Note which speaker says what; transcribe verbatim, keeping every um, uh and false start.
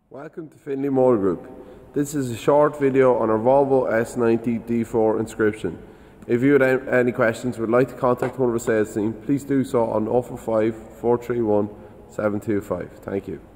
Speaker 1: Welcome to Finlay Motor Group. This is a short video on our Volvo S ninety D four inscription. If you have any questions or would like to contact one of our sales team, please do so on oh four five, four three one, seven two five. Thank you.